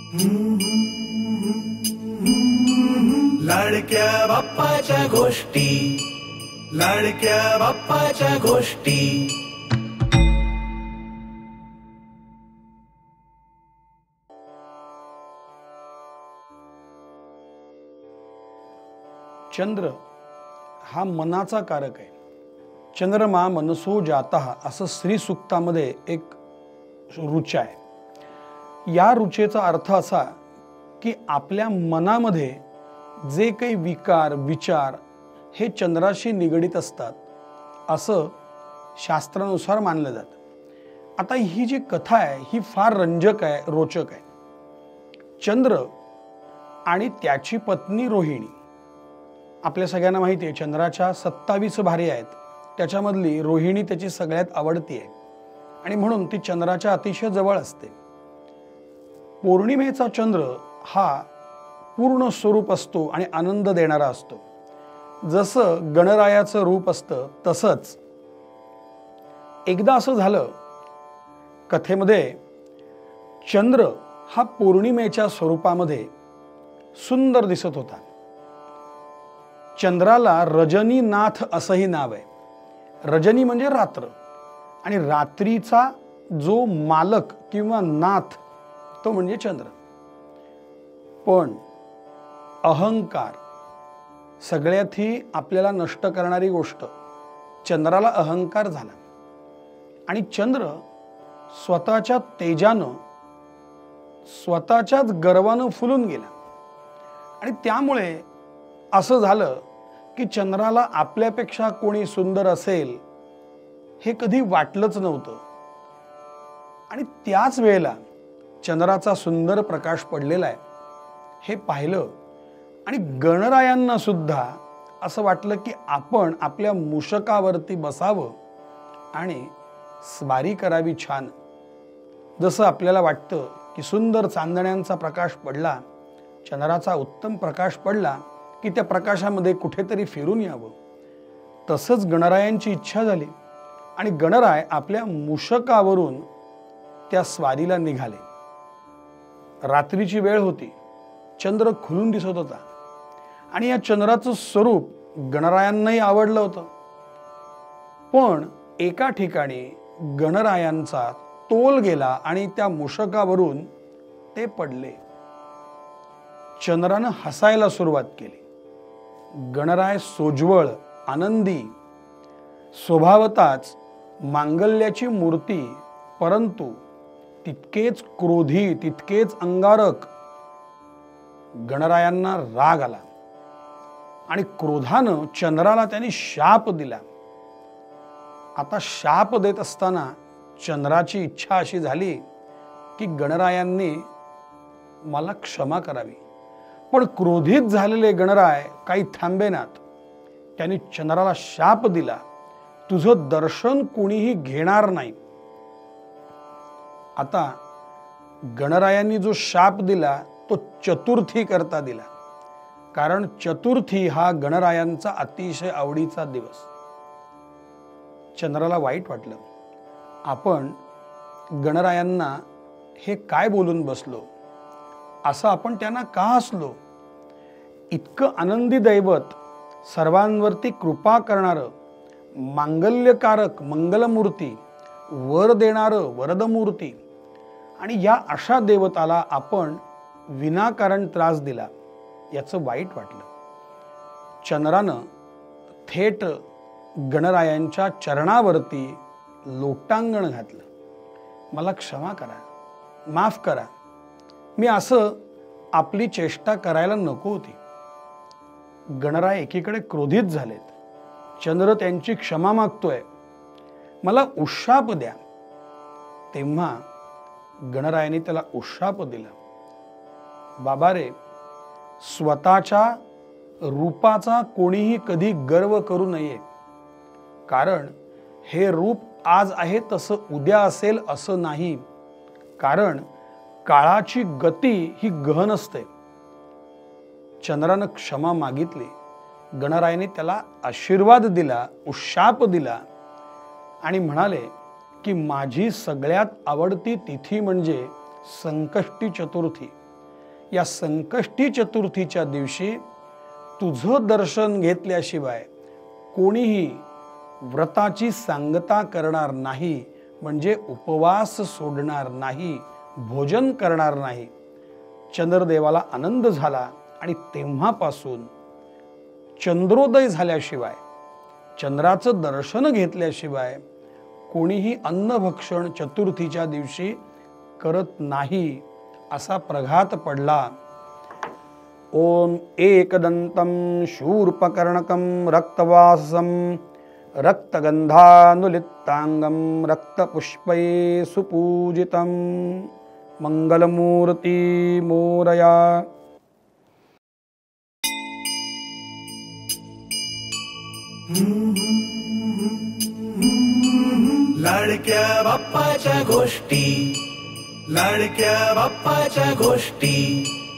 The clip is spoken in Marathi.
लाडक्या बाप्पाच्या गोष्टी, लाडक्या बाप्पाच्या गोष्टी। चंद्र हा मनाचा कारक आहे। चंद्रमा मनसो जातः असं श्री सूक्तामध्ये एक ऋचा आहे। या ऋचेचा अर्थ असा की आपल्या मनामध्ये जे काही विकार विचार हे चंद्राशी निगडित असतात असं शास्त्रानुसार मानलं जातं। आता ही जी कथा आहे ही फार रंजक आहे, रोचक आहे। चंद्र आणि त्याची पत्नी रोहिणी, आपल्या सगळ्यांना माहिती आहे चंद्राच्या 27 भार्या आहेत, त्याच्यामधली रोहिणी त्याची सगळ्यात आवडती आहे आणि म्हणून ती चंद्राच्या अतिशय जवळ असते। पौर्णिमेचा चंद्र हा पूर्ण स्वरूप असतो आणि आनंद देणारा असतो। जसं गणरायाचं रूप असतं तसंच एकदा असं झालं कथेमध्ये, चंद्र हा पौर्णिमेच्या स्वरूपामध्ये सुंदर दिसत होता। चंद्राला रजनीनाथ असंही नाव आहे। रजनी म्हणजे रात्र आणि रात्रीचा जो मालक किंवा नाथ तो म्हणजे चंद्र। पण अहंकार सगळ्यातही आपल्याला नष्ट करणारी गोष्ट, चंद्राला अहंकार झाला आणि चंद्र स्वतःच्या तेजानं स्वतःच्याच गर्वानं फुलून गेला आणि त्यामुळे असं झालं की चंद्राला आपल्यापेक्षा कोणी सुंदर असेल हे कधी वाटलंच नव्हतं। आणि त्याच वेळेला चंद्राचा सुंदर प्रकाश पडलेला आहे हे पाहिलं आणि गणरायांना सुद्धा असं वाटलं की आपण आपल्या मूषकावरती बसावं आणि स्वारी करावी छान। जसं आपल्याला वाटतं की सुंदर चांदण्यांचा प्रकाश पडला, चंद्राचा उत्तम प्रकाश पडला की त्या प्रकाशामध्ये कुठेतरी फिरून यावं, तसंच गणरायांची इच्छा झाली आणि गणराय आपल्या मूषकावरून त्या स्वारीला निघाले। रात्रीची वेळ होती, चंद्र खुलून दिसत होता आणि या चंद्राचं स्वरूप गणरायांनाही आवडलं होतं। पण एका ठिकाणी गणरायांचा तोल गेला आणि त्या मूषकावरून ते पडले। चंद्रानं हसायला सुरुवात केली। गणराय सोज्वळ आनंदी, स्वभावताच मांगल्याची मूर्ती, परंतु तितकेच क्रोधी, तितकेच अंगारक। गणरायांना राग आला आणि क्रोधानं चंद्राला त्यांनी शाप दिला। आता शाप देत असताना चंद्राची इच्छा अशी झाली की गणरायांनी मला क्षमा करावी, पण क्रोधित झालेले गणराय काही थांबेनात। त्यांनी चंद्राला शाप दिला, तुझं दर्शन कोणीही घेणार नाही। आता गणरायांनी जो शाप दिला तो चतुर्थी करता दिला, कारण चतुर्थी हा गणरायांचा अतिशय आवडीचा दिवस। चंद्राला वाईट वाटलं, आपण गणरायांना हे काय बोलून बसलो, असं आपण त्यांना का हसलो। इतकं आनंदी दैवत, सर्वांवरती कृपा करणारं, मांगल्यकारक मंगलमूर्ती, वर देणारं वरदमूर्ती, आणि या अशा देवताला आपण विनाकारण त्रास दिला, याचं वाईट वाटलं। चंद्रानं थेट गणरायांच्या चरणावरती लोटांगण घातलं, मला क्षमा करा, माफ करा, मी असं आपली चेष्टा करायला नको होती। गणराय एकीकडे क्रोधित झालेत, चंद्र त्यांची क्षमा मागतोय, मला उशाप द्या। तेव्हा गणरायाने त्याला उशाप दिला, बाबा रे, स्वतःच्या रूपाचा कोणीही कधी गर्व करू नये, कारण हे रूप आज आहे तसं उद्या असेल असं नाही, कारण काळाची गती ही गहन असते। चंद्रानं क्षमा मागितली, गणरायाने त्याला आशीर्वाद दिला, उशाप दिला आणि म्हणाले की माझी सगळ्यात आवडती तिथी म्हणजे संकष्टी चतुर्थी, या संकष्टी चतुर्थीच्या दिवशी तुझं दर्शन घेतल्याशिवाय कोणीही व्रताची सांगता करणार नाही, म्हणजे उपवास सोडणार नाही, भोजन करणार नाही. चंद्रदेवाला आनंद झाला आणि तेव्हापासून चंद्रोदय झाल्याशिवाय, चंद्राचं दर्शन घेतल्याशिवाय कोणीही अन्नभक्षण चतुर्थीच्या दिवशी करत नाही, असा प्रघात पडला. ओम एकदंतं शूर्पकर्णकं रक्तवासं रक्तगंधानुलिप्तांगं रक्तपुष्पैः सुपूजितं मंगलमूर्ति मोरया. लाडक्या बाप्पाच्या गोष्टी, लाडक्या बाप्पाच्या गोष्टी.